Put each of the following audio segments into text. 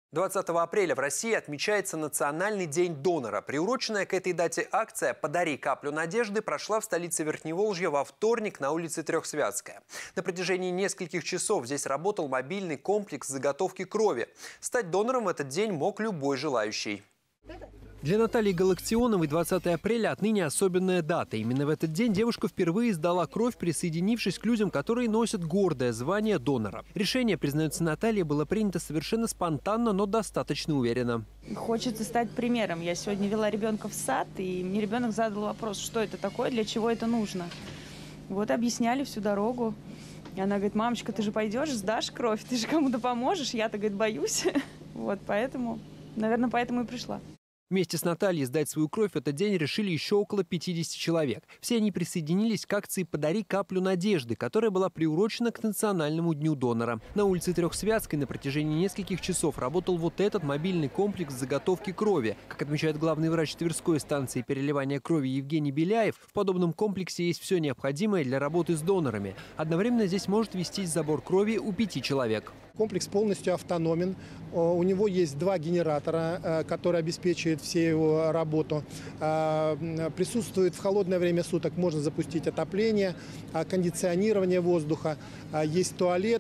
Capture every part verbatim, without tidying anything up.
двадцатого апреля в России отмечается Национальный день донора. Приуроченная к этой дате акция «Подари каплю надежды» прошла в столице Верхневолжья во вторник на улице Трехсвятская. На протяжении нескольких часов здесь работал мобильный комплекс заготовки крови. Стать донором в этот день мог любой желающий. Для Натальи Галактионовой двадцатое апреля отныне особенная дата. Именно в этот день девушка впервые сдала кровь, присоединившись к людям, которые носят гордое звание донора. Решение, признается Наталья, было принято совершенно спонтанно, но достаточно уверенно. Хочется стать примером. Я сегодня вела ребенка в сад, и мне ребенок задал вопрос, что это такое, для чего это нужно. Вот объясняли всю дорогу. И она говорит: мамочка, ты же пойдешь, сдашь кровь, ты же кому-то поможешь. Я-то, говорит, боюсь. Вот поэтому, наверное, поэтому и пришла. Вместе с Натальей сдать свою кровь в этот день решили еще около пятидесяти человек. Все они присоединились к акции «Подари каплю надежды», которая была приурочена к Национальному дню донора. На улице Трехсвятской на протяжении нескольких часов работал вот этот мобильный комплекс заготовки крови. Как отмечает главный врач Тверской станции переливания крови Евгений Беляев, в подобном комплексе есть все необходимое для работы с донорами. Одновременно здесь может вестись забор крови у пяти человек. Комплекс полностью автономен. У него есть два генератора, которые обеспечивают всю его работу. Присутствует в холодное время суток, можно запустить отопление, кондиционирование воздуха. Есть туалет,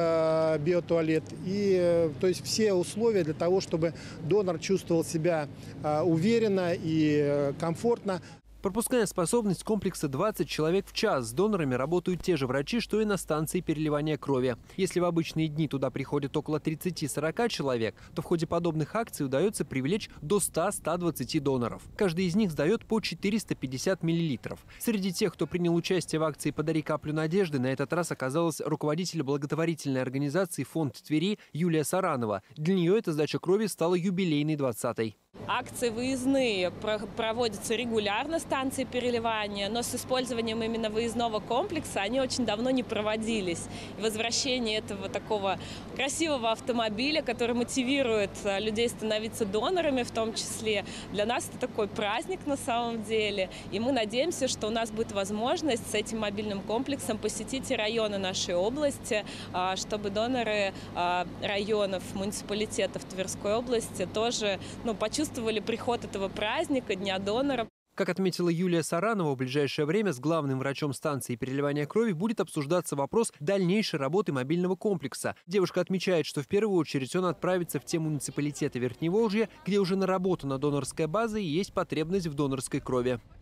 биотуалет. И, то есть все условия для того, чтобы донор чувствовал себя уверенно и комфортно. Пропускная способность комплекса двадцать человек в час. С донорами работают те же врачи, что и на станции переливания крови. Если в обычные дни туда приходят около тридцати-сорока человек, то в ходе подобных акций удается привлечь до ста — ста двадцати доноров. Каждый из них сдает по четыреста пятьдесят миллилитров. Среди тех, кто принял участие в акции «Подари каплю надежды», на этот раз оказалась руководитель благотворительной организации «Фонд Твери» Юлия Саранова. Для нее эта сдача крови стала юбилейной двадцатой. Акции выездные проводятся регулярно, станции переливания, но с использованием именно выездного комплекса они очень давно не проводились. И возвращение этого такого красивого автомобиля, который мотивирует людей становиться донорами в том числе, для нас это такой праздник на самом деле. И мы надеемся, что у нас будет возможность с этим мобильным комплексом посетить и районы нашей области, чтобы доноры районов, муниципалитетов Тверской области тоже ну, почувствовали чувствовали приход этого праздника, Дня донора. Как отметила Юлия Саранова, в ближайшее время с главным врачом станции переливания крови будет обсуждаться вопрос дальнейшей работы мобильного комплекса. Девушка отмечает, что в первую очередь он отправится в те муниципалитеты Верхневолжья, где уже наработана донорская база и есть потребность в донорской крови.